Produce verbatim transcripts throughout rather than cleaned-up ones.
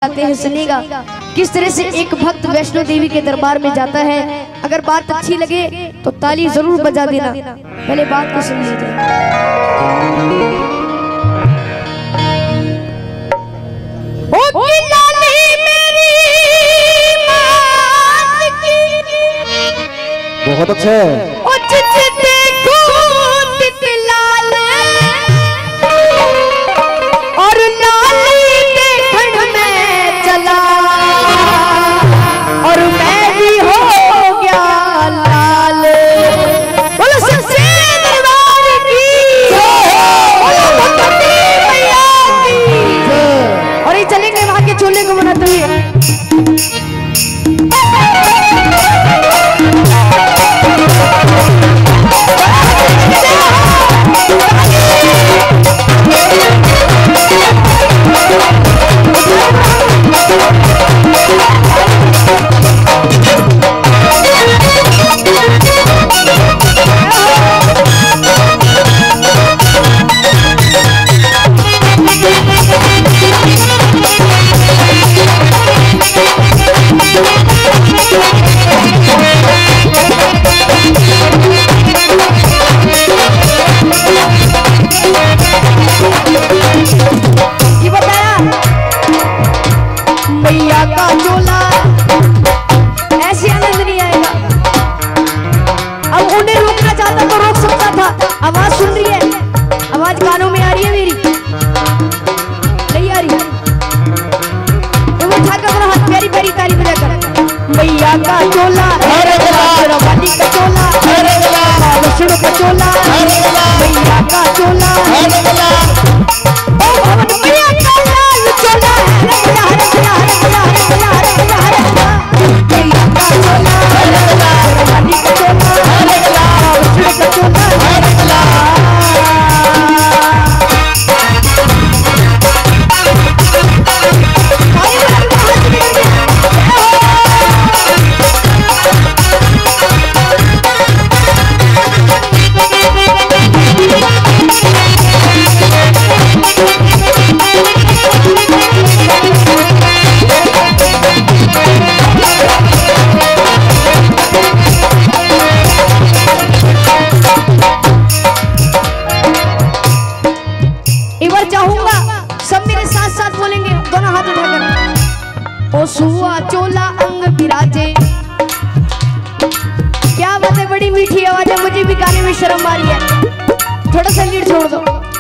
जाते हैं सुनेगा किस तरह से एक भक्त वैष्णो देवी के दरबार में जाता है। अगर बात अच्छी लगे तो ताली जरूर बजा देना। पहले बात को सुन लीजिए। बहुत अच्छा है। चलेंगे वहां के चोले को बनाते हुए। आवाज सुन रही है? आवाज कानों में आ रही है मेरी? नहीं आ रही? तो वो उठा कर हाथ प्यारी प्यारी ताली बजाकर मैया का चोला रानी का चोला विष्णु का चोला मैया का चोला मैया का लाल चोला मैया का चोला रानी का चोला विष्णु का चोला। ओ सुआ चोला अंग बिराजे। क्या बात है, बड़ी मीठी आवाज है, मुझे भी गाने में शर्म आ रही है। थोड़ा सा लीड छोड़ दो,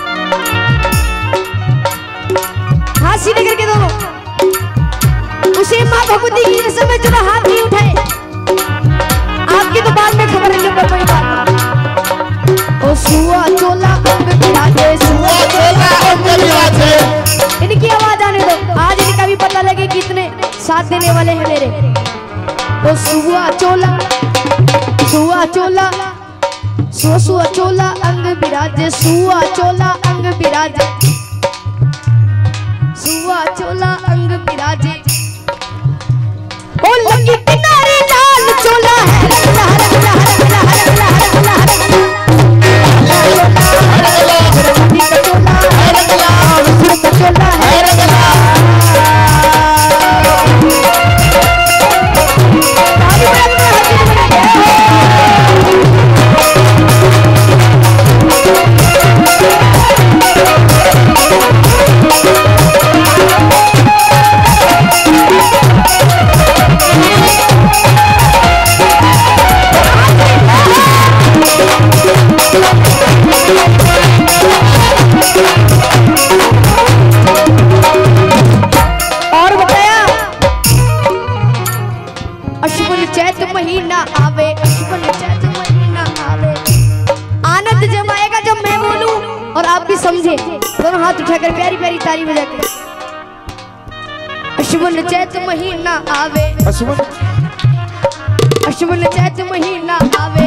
हाथ सीधे करके दोनों। उसे माँ भगवती की समय जो हाथ नहीं उठाए, आपकी तो बाद में खबर है जब कोई बात। ओ सुआ चोला अंग बिराजे, सुआ चोला अंग बिराजे। इनकी आवाज आने दो, आज इनका भी पता लगे कितने साथ देने वाले हैं मेरे। तो सुआ चोला सुआ चोला सुआ सुआ चोला अंग बिराजे, सुआ चोला अंग बिराजे, सुआ चोला अंग बिराजे। ओ लगी किनारे लाल चोला है रंगला रंगला रंगला रंगला रंगला रंगला महीना आवे, अश्विन चैत महीना आवे। आनंद जब आएगा जब मैं बोलूं और आप भी समझे। दोनों हाथ उठाकर प्यारी प्यारी ताली बजा के अश्विन चैत महीना आवे, अश्विन अश्विन चैत महीना आवे।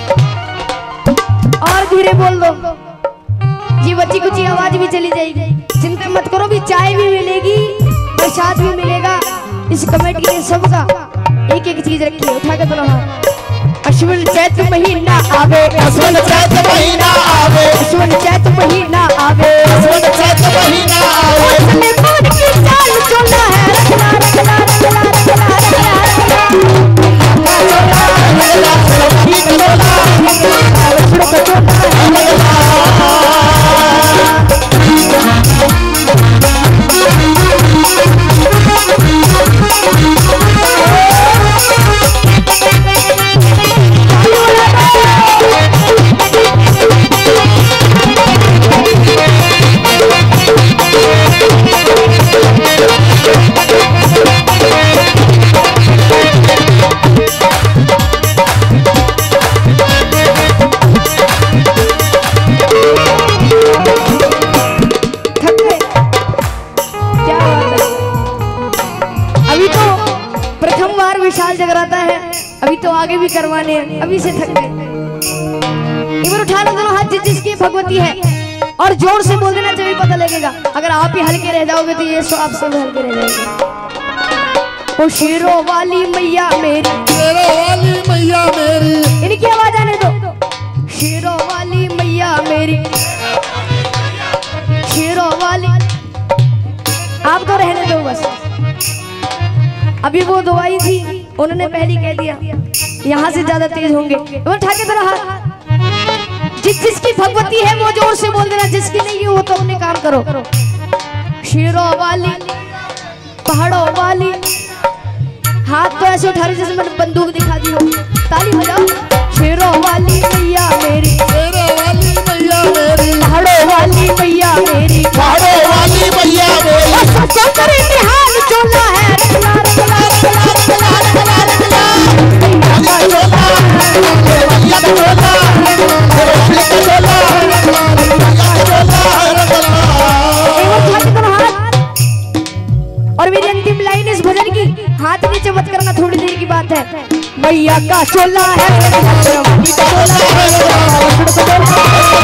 और धीरे बोल दो जी, बच्ची कुछ आवाज भी चली जाएगी। चिंता मत करो, भी चाय भी मिलेगी, प्रसाद भी मिलेगा। इस कमेटी के सबका एक एक चीज रखी है, उठा के दोनों हाथ। अश्विन चैत महीना आवे, अश्विन चैत महीना आवे, अश्विन चैत महीना आवे, अश्विन चैत महीना आवे। चाल चोला है विशाल जगराता है, अभी तो आगे भी करवाने हैं, अभी से थक गए। एक बार उठा लो दोनों हाथ जिस जिसकी भगवती है और जोर से बोल देना जब पता लगेगा। अगर आप ही हल्के रह जाओगे तो ये सो आप सब हल्के रह जाएंगे। ओ शेरों वाली मैया मेरी, शेरों वाली मैया मेरी, इनकी आवाज आने दो। शेरों वाली मैया मेरी, शेरों वाली, आप तो रहने दो बस। अभी वो दवाई थी, उन्होंने पहले कह दिया यहाँ से ज्यादा तेज होंगे। वो उठा के तेरा हाथ, जिस जिसकी भगवती है वो जोर से बोल देना, जिसकी नहीं है वो तो अपने काम करो। शेरों वाली, पहाड़ों वाली, हाथ तो ऐसे उठा रही जैसे मैंने बंदूक दिखा दी हो। ताली बजाओ। शेरों वाली मैया मेरी, शेरों वाली मैया मेरी, पहाड़ों वाली मैया मेरी, पहाड़ों वाली मैया मेरी, सच्चा करे निहाल चोला है रगला रगला रगला रगला रगला रगला चोला मैया चोला, और मेरी अंतिम लाइन इस भजन की, हाथ नीचे मत करना, थोड़ी देर की बात है। मैया का चोला है,